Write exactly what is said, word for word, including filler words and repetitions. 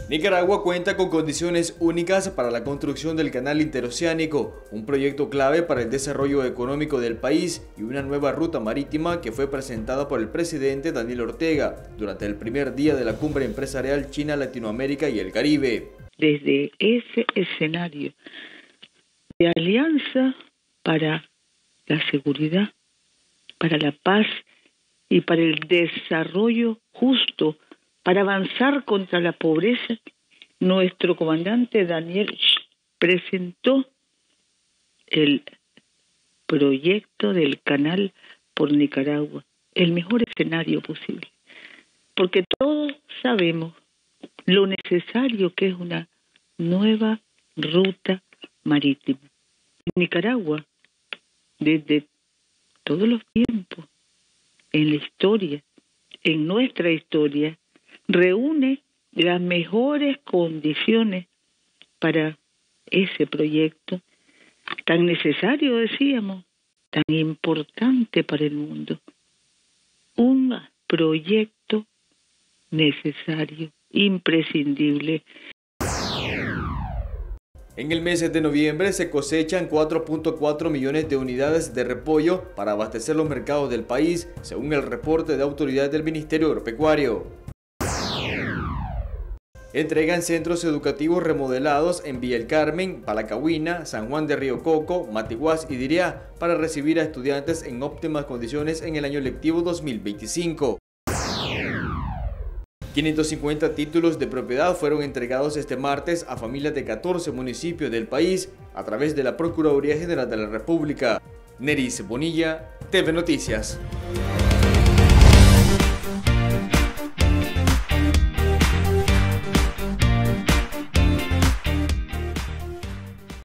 Nicaragua cuenta con condiciones únicas para la construcción del Canal Interoceánico, un proyecto clave para el desarrollo económico del país y una nueva ruta marítima que fue presentada por el presidente Daniel Ortega durante el primer día de la Cumbre Empresarial China, Latinoamérica y el Caribe. Desde ese escenario de alianza para la seguridad, para la paz y para el desarrollo justo, para avanzar contra la pobreza, nuestro comandante Daniel presentó el proyecto del canal por Nicaragua, el mejor escenario posible, porque todos sabemos lo necesario que es una nueva ruta marítima. Nicaragua, desde todos los tiempos, en la historia, en nuestra historia, reúne las mejores condiciones para ese proyecto tan necesario, decíamos, tan importante para el mundo. Un proyecto necesario, imprescindible. En el mes de noviembre se cosechan cuatro punto cuatro millones de unidades de repollo para abastecer los mercados del país, según el reporte de autoridades del Ministerio Agropecuario. Entregan centros educativos remodelados en Villa El Carmen, Palacagüina, San Juan de Río Coco, Matiguás y Diriá para recibir a estudiantes en óptimas condiciones en el año lectivo dos mil veinticinco. quinientos cincuenta títulos de propiedad fueron entregados este martes a familias de catorce municipios del país a través de la Procuraduría General de la República. Neris Bonilla, T V Noticias.